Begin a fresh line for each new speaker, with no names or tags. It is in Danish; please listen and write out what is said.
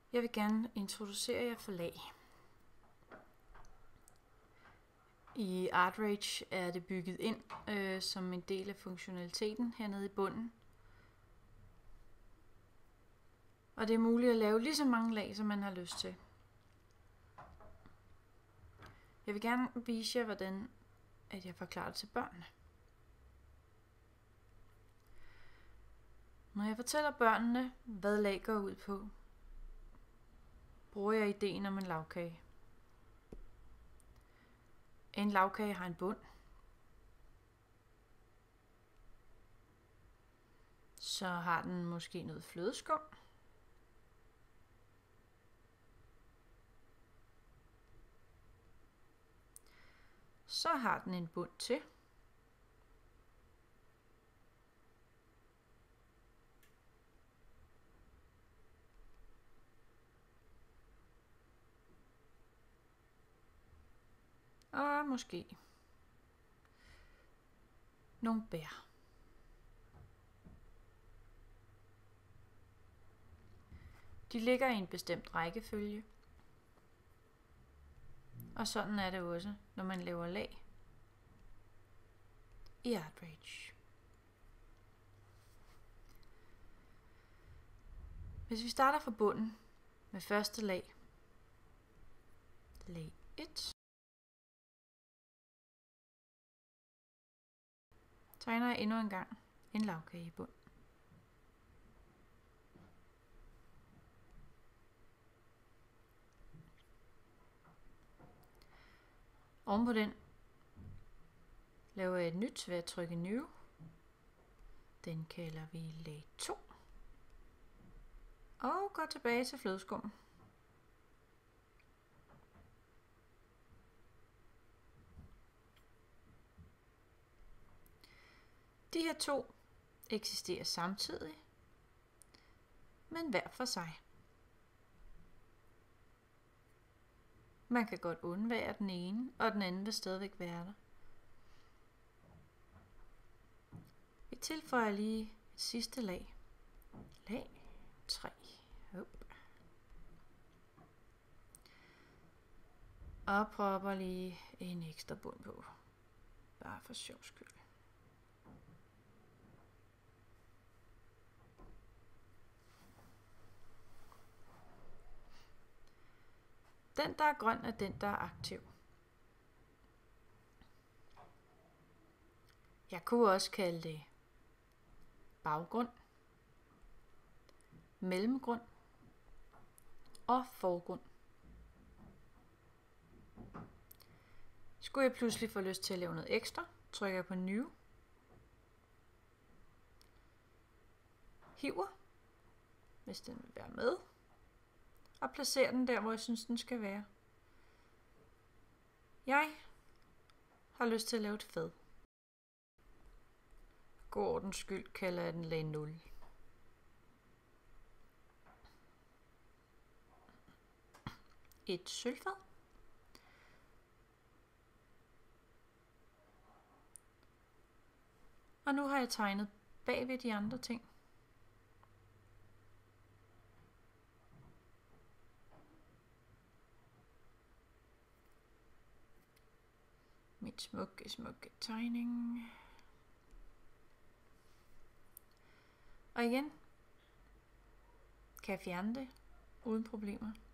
Jeg vil gerne introducere jer for lag. I ArtRage er det bygget ind som en del af funktionaliteten hernede i bunden. Og det er muligt at lave lige så mange lag, som man har lyst til. Jeg vil gerne vise jer, hvordan jeg forklarer det til børnene. Når jeg fortæller børnene, hvad lag går ud på, bruger jeg ideen om en lagkage. En lagkage har en bund. Så har den måske noget flødeskum. Så har den en bund til. Og måske nogle bær. De ligger i en bestemt rækkefølge. Og sådan er det også, når man laver lag i ArtRage. Hvis vi starter fra bunden med første lag, lag 1, tegner jeg endnu en gang en lagkage i bund. Oven på den laver jeg et nyt ved at trykke New. Den kalder vi lag 2. Og går tilbage til flødeskum. De her to eksisterer samtidig, men hver for sig. Man kan godt undvære den ene, og den anden vil stadigvæk være der. Vi tilføjer lige et sidste lag. Lag 3. Og propper lige en ekstra bund på. Bare for sjov skyld. Den, der er grøn, er den, der er aktiv. Jeg kunne også kalde det baggrund, mellemgrund og forgrund. Skulle jeg pludselig få lyst til at lave noget ekstra, trykker jeg på New. Hiver, hvis den vil være med. Og placerer den der, hvor jeg synes, den skal være. Jeg har lyst til at lave et fad. God ordens skyld kalder jeg den lag 0. Et sølvfad. Og nu har jeg tegnet bagved de andre ting. Mit smukke tegning. Og igen kan jeg fjerne det uden problemer.